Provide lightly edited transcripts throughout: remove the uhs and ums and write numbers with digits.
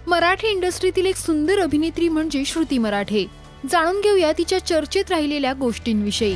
मराठी इंडस्ट्रीतील एक सुंदर अभिनेत्री म्हणजे श्रुती मराठे। जाणून घेऊया तिच्या चर्चेत राहिलेल्या गोष्टींविषयी।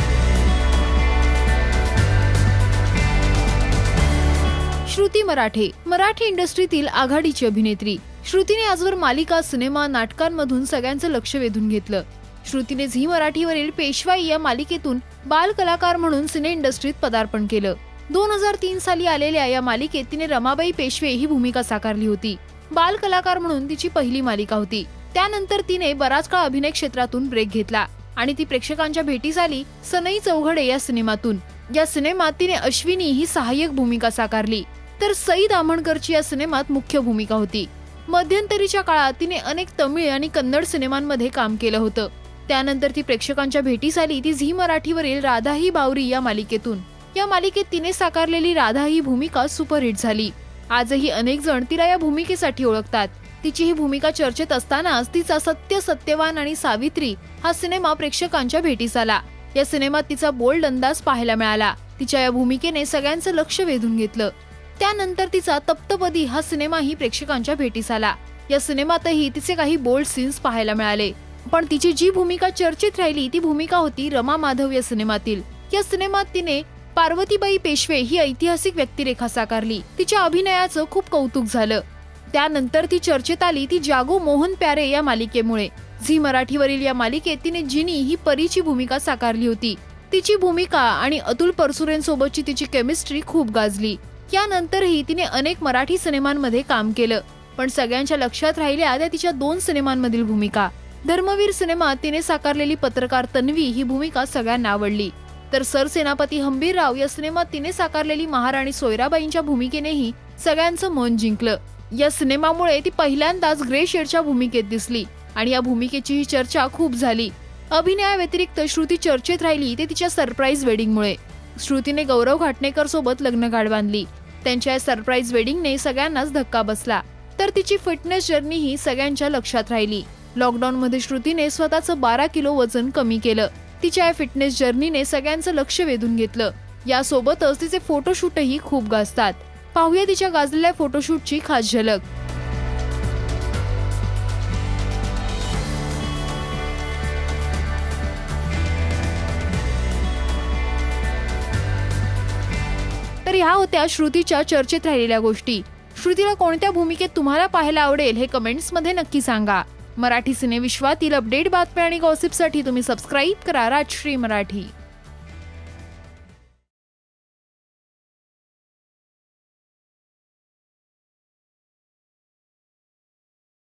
श्रुती मराठे मराठी इंडस्ट्रीतील आघाडीची अभिनेत्री। श्रुतीने आजवर मालिका, सिनेमा, नाटकांमधून सगळ्यांचं लक्ष वेधून घेतलं। श्रुतीने झी मराठीवरील पेशवाई या मालिकेतून बाल कलाकार म्हणून सिने इंडस्ट्रीत पदार्पण केलं। 2003 साली आलेल्या या मालिकेत तिने रमाबाई पेशवे ही भूमिका साकारली होती। बाल कलाकार म्हणून तिची पहिली मालिका होती। त्यानंतर तिने बराच काळ अभिनय क्षेत्रातून ब्रेक घेतला आणि ती प्रेक्षकांच्या भेटीस आली सनई चौघडे या सिनेमातून। या सिनेमात तिने अश्विनी ही सहाय्यक भूमिका साकारली, तर सईद आमणकरची या सिनेमात मुख्य भूमिका होती। मध्यंतरीच्या काळात तिने अनेक तमिळ आणि कन्नड सिनेमांमध्ये काम केलं होतं। त्यानंतर ती प्रेक्षकांच्या भेटीस आली ती झी मराठीवरील राधा ही बावरी या मालिकेतून। या मालिकेत तिने साकारलेली राधा ही भूमिका सुपरहिट झाली। आजही अनेक जण तिला या भूमिकेसाठी ओळखतात। तिची ही भूमिका चर्चेत असतानाच तिचा सत्य, सत्यवान आणि सावित्री हा सिनेमा प्रेक्षकांच्या भेटीस आला। या सिनेमात तिचा बोल्ड अंदाज पाहायला मिळाला। तिच्या या भूमिकेने सगळ्यांचं लक्ष वेधून घेतलं। त्यानंतर तिचा तप्तपदी हा सिनेमाही प्रेक्षकांच्या भेटीस आला। या सिनेमातही तिचे काही बोल्ड सीन्स पाहायला मिळाले, पण तिची जी भूमिका चर्चेत राहिली ती भूमिका होती रमा माधव या सिनेमातील। या सिनेमात तिने पार्वतीबाई पेशवे ही ऐतिहासिक व्यक्तिरेखा साकारली। तिच्या अभिनयाचं खूप कौतुक झालं। त्यानंतर ती चर्चेत आली ती जागो मोहन प्यारे या मालिकेमुळे। झी मराठीवरील या मालिकेत तिने जिनी ही परीची भूमिका साकारली होती। तिची भूमिका आणि अतुल परसुरेंसोबतची तिची केमिस्ट्री खूप गाजली। यानंतरही तिने अनेक मराठी सिनेमांमध्ये काम केलं, पण सगळ्यांच्या लक्षात राहिल्या त्या तिच्या 2 सिनेमांमधील भूमिका। धर्मवीर सिनेमात तिने साकारलेली पत्रकार तन्वी ही भूमिका सगळ्यांना आवडली, तर सरसेनापती हंबीरराव या सिनेमात तिने साकारलेली महाराणी सोयराबाईंच्या भूमिकेनेही सगळ्यांचं मन जिंकलं। या सिनेमामुळे ती पहिल्यांदाच ग्रे शेडच्या भूमिकेत दिसली आणि या भूमिकेची ही चर्चा खूप झाली। अभिनयाव्यतिरिक्त श्रुती चर्चेत राहिली ते तिच्या सरप्राईज वेडिंगमुळे। श्रुतीने गौरव घाटणेकर सोबत लग्नगाठ बांधली। त्यांच्या या सरप्राईज वेडिंगने सगळ्यांनाच धक्का बसला, तर तिची फिटनेस जर्नी ही सगळ्यांच्या लक्षात राहिली। लॉकडाऊन मध्ये श्रुतीने स्वतःचं 12 किलो वजन कमी केलं। तिच्या या फिटनेस जर्नीने सगळ्यांचं लक्ष वेधून घेतलं। यासोबतच तिचे फोटोशूटही खूप गाजतात। पाहूया तिच्या गाजलेल्या फोटोशूटची खास झलक। तर ह्या होत्या श्रुतीच्या चर्चेत राहिलेल्या गोष्टी। श्रुतीला कोणत्या भूमिकेत तुम्हाला पाहायला आवडेल हे कमेंट्स मध्ये नक्की सांगा। मराठी सिनेविश्वातील अपडेट, बातम्या आणि गॉसिपसाठी तुम्ही सबस्क्राईब करा राजश्री मराठी।